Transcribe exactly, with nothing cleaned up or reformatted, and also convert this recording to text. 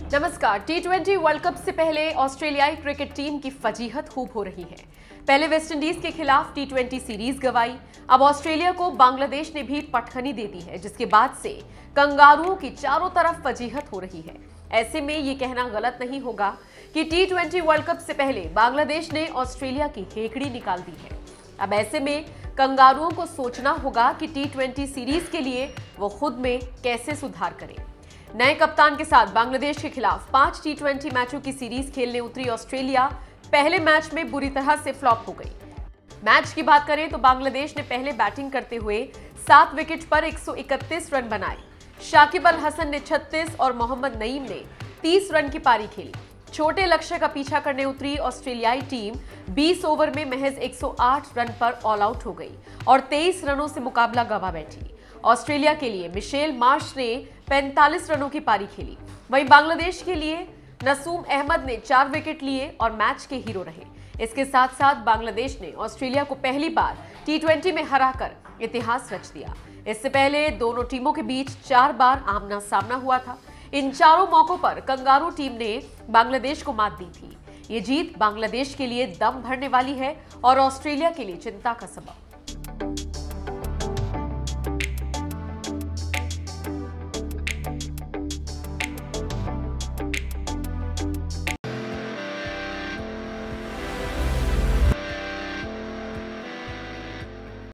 नमस्कार। T twenty world cup से पहले ऑस्ट्रेलियाई क्रिकेट टीम की फजीहत खूब हो रही है। पहले वेस्टइंडीज के खिलाफ टी ट्वेंटी सीरीज गंवाई, अब ऑस्ट्रेलिया को बांग्लादेश ने भी पटखनी दे दी है, जिसके बाद से कंगारुओं की चारों तरफ फजीहत हो रही है। ऐसे में ये कहना गलत नहीं होगा कि टी ट्वेंटी वर्ल्ड कप से पहले बांग्लादेश ने ऑस्ट्रेलिया की हेकड़ी निकाल दी है। अब ऐसे में कंगारुओं को सोचना होगा कि टी ट्वेंटी सीरीज के लिए वो खुद में कैसे सुधार करें। नए कप्तान के साथ बांग्लादेश के खिलाफ पांच टी ट्वेंटी मैचों की सीरीज खेलने उतरी ऑस्ट्रेलिया पहले मैच में बुरी तरह से फ्लॉप हो गई। मैच की बात करें तो बांग्लादेश ने पहले बैटिंग करते हुए सात विकेट पर एक सौ इकतीस रन बनाए। शाकिब अल हसन ने छत्तीस और मोहम्मद नईम ने तीस रन की पारी खेली। छोटे लक्ष्य का पीछा करने उतरी ऑस्ट्रेलियाई टीम बीस ओवर में महज एक सौ आठ रन पर ऑल आउट हो गई और तेईस रनों से मुकाबला गंवा बैठी। ऑस्ट्रेलिया के लिए मिशेल मार्श ने पैंतालीस रनों की पारी खेली। वहीं बांग्लादेश के लिए नसूम अहमद ने चार विकेट लिए और मैच के हीरो रहे। इसके साथ साथ बांग्लादेश ने ऑस्ट्रेलिया को पहली बार टी ट्वेंटी में हराकर इतिहास रच दिया। इससे पहले दोनों टीमों के बीच चार बार आमना सामना हुआ था। इन चारों मौकों पर कंगारू टीम ने बांग्लादेश को मात दी थी। ये जीत बांग्लादेश के लिए दम भरने वाली है और ऑस्ट्रेलिया के लिए चिंता का सबब।